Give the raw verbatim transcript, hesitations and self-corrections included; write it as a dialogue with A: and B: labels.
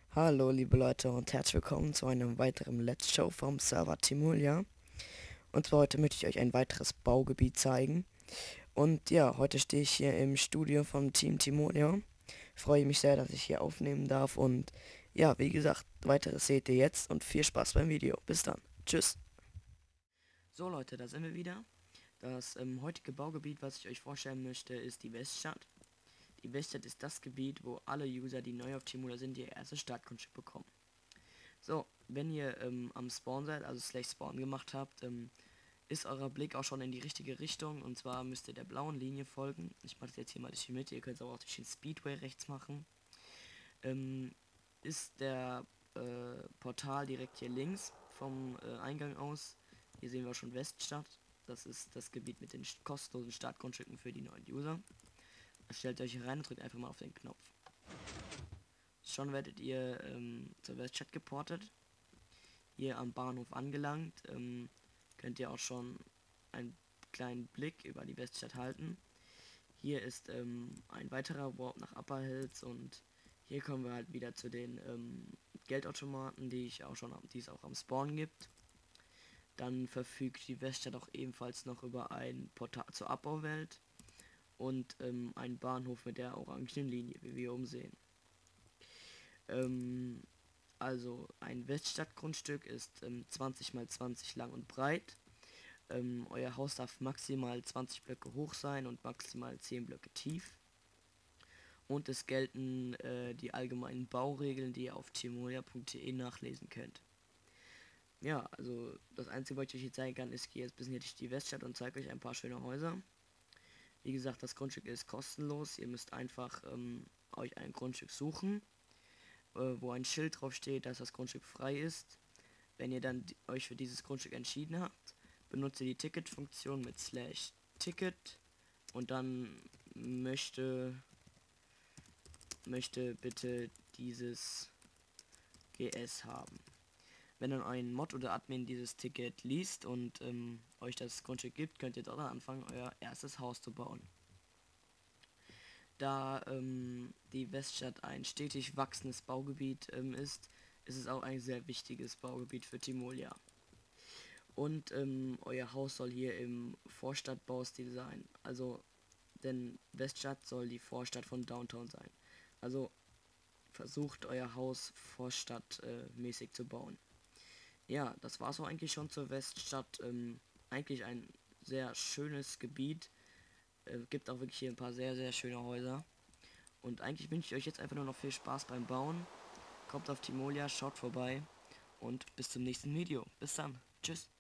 A: Hallo liebe Leute und herzlich willkommen zu einem weiteren Let's Show vom Server Timolia. Und zwar heute möchte ich euch ein weiteres Baugebiet zeigen. Und ja, heute stehe ich hier im Studio vom Team Timolia. Freue mich sehr, dass ich hier aufnehmen darf und ja, wie gesagt, weiteres seht ihr jetzt und viel Spaß beim Video. Bis dann. Tschüss. So Leute, da sind wir wieder. Das ähm, heutige Baugebiet, was ich euch vorstellen möchte, ist die Weststadt. Die Weststadt ist das Gebiet, wo alle User, die neu auf Timolia sind, ihr erstes Startgrundstück bekommen. So, wenn ihr ähm, am Spawn seid, also Slash Spawn gemacht habt, ähm, ist euer Blick auch schon in die richtige Richtung. Und zwar müsst ihr der blauen Linie folgen. Ich mache das jetzt hier mal durch die Mitte, ihr könnt es aber auch durch den Speedway rechts machen. Ähm, ist der äh, Portal direkt hier links vom äh, Eingang aus. Hier sehen wir schon Weststadt. Das ist das Gebiet mit den kostenlosen Startgrundstücken für die neuen User. Stellt euch hier rein und drückt einfach mal auf den Knopf. Schon werdet ihr ähm, zur Weststadt geportet. Hier am Bahnhof angelangt, ähm, könnt ihr auch schon einen kleinen Blick über die Weststadt halten. Hier ist ähm, ein weiterer Warp nach Upper Hills und hier kommen wir halt wieder zu den ähm, Geldautomaten, die ich auch schon, die es auch am Spawn gibt. Dann verfügt die Weststadt auch ebenfalls noch über ein Portal zur Abbauwelt und ähm, einen Bahnhof mit der orangen Linie, wie wir oben sehen. Ähm, also ein Weststadtgrundstück ist ähm, zwanzig mal zwanzig lang und breit. Ähm, euer Haus darf maximal zwanzig Blöcke hoch sein und maximal zehn Blöcke tief. Und es gelten äh, die allgemeinen Bauregeln, die ihr auf timolia punkt de nachlesen könnt. Ja, also das Einzige, was ich euch hier zeigen kann, ist, ich gehe jetzt ein bisschen hier durch die Weststadt und zeige euch ein paar schöne Häuser. Wie gesagt, das Grundstück ist kostenlos. Ihr müsst einfach ähm, euch ein Grundstück suchen, äh, wo ein Schild drauf steht, dass das Grundstück frei ist. Wenn ihr dann euch für dieses Grundstück entschieden habt, benutzt ihr die Ticket-Funktion mit Slash Ticket und dann möchte möchte bitte dieses G S haben. Wenn dann ein Mod oder Admin dieses Ticket liest und ähm, euch das Grundstück gibt, könnt ihr dort anfangen, euer erstes Haus zu bauen. Da ähm, die Weststadt ein stetig wachsendes Baugebiet ähm, ist, ist es auch ein sehr wichtiges Baugebiet für Timolia. Und ähm, euer Haus soll hier im Vorstadtbaustil sein. Also, denn Weststadt soll die Vorstadt von Downtown sein. Also versucht euer Haus vorstadtmäßig äh, zu bauen. Ja, das war so eigentlich schon zur Weststadt. Ähm, eigentlich ein sehr schönes Gebiet. Äh, gibt auch wirklich hier ein paar sehr, sehr schöne Häuser. Und eigentlich wünsche ich euch jetzt einfach nur noch viel Spaß beim Bauen. Kommt auf Timolia, schaut vorbei und bis zum nächsten Video. Bis dann. Tschüss.